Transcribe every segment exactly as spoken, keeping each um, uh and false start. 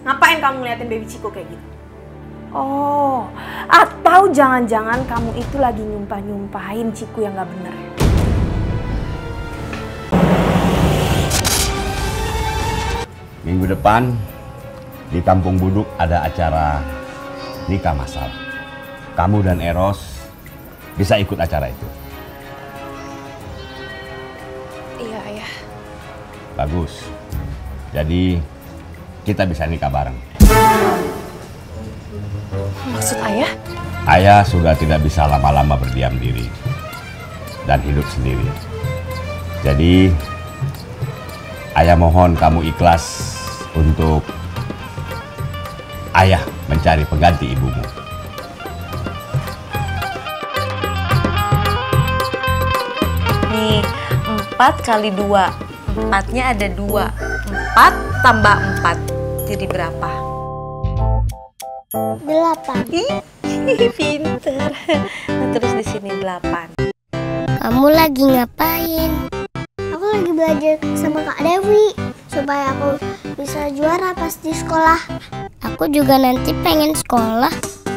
Ngapain kamu ngeliatin baby Ciko kayak gitu? Oh, atau jangan-jangan kamu itu lagi nyumpah-nyumpahin Ciku yang gak bener. Minggu depan di Kampung Buduk ada acara nikah masal. Kamu dan Eros bisa ikut acara itu. Iya, Ayah. Bagus. Jadi kita bisa nikah bareng. Maksud Ayah? Ayah sudah tidak bisa lama-lama berdiam diri dan hidup sendiri. Jadi Ayah mohon kamu ikhlas untuk Ayah mencari pengganti ibumu. Nih, empat kali dua. Empatnya ada dua. Empat tambah empat. Jadi berapa? Delapan. Ih, pinter. Nah, terus di sini delapan. Kamu lagi ngapain? Aku lagi belajar sama Kak Dewi supaya aku bisa juara pas di sekolah. Aku juga nanti pengen sekolah.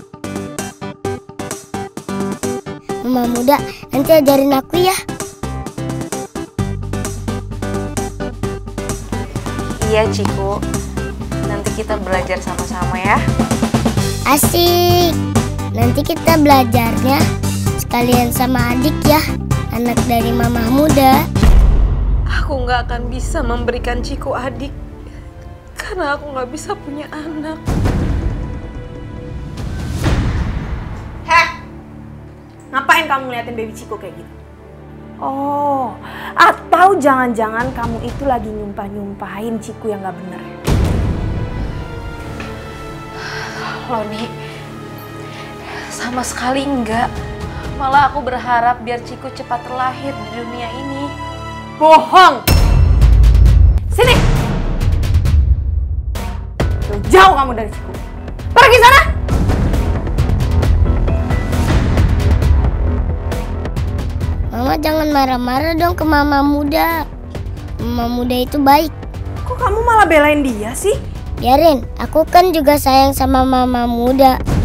Mama muda, nanti ajarin aku ya. Iya, Ciku. Nanti kita belajar sama-sama ya. Asik. Nanti kita belajarnya sekalian sama adik ya, anak dari Mama muda. Aku nggak akan bisa memberikan Ciku adik karena aku nggak bisa punya anak. Heh, ngapain kamu ngeliatin baby Ciko kayak gitu? Oh, atau jangan-jangan kamu itu lagi nyumpah-nyumpahin Ciku yang gak bener. Loni, sama sekali enggak. Malah aku berharap biar Ciku cepat terlahir di dunia ini. Bohong! Sini! Jauh kamu dari Ciku. Pergi sana! Mama jangan marah-marah dong ke Mama muda. Mama muda itu baik. Kok kamu malah belain dia sih? Biarin, aku kan juga sayang sama Mama muda.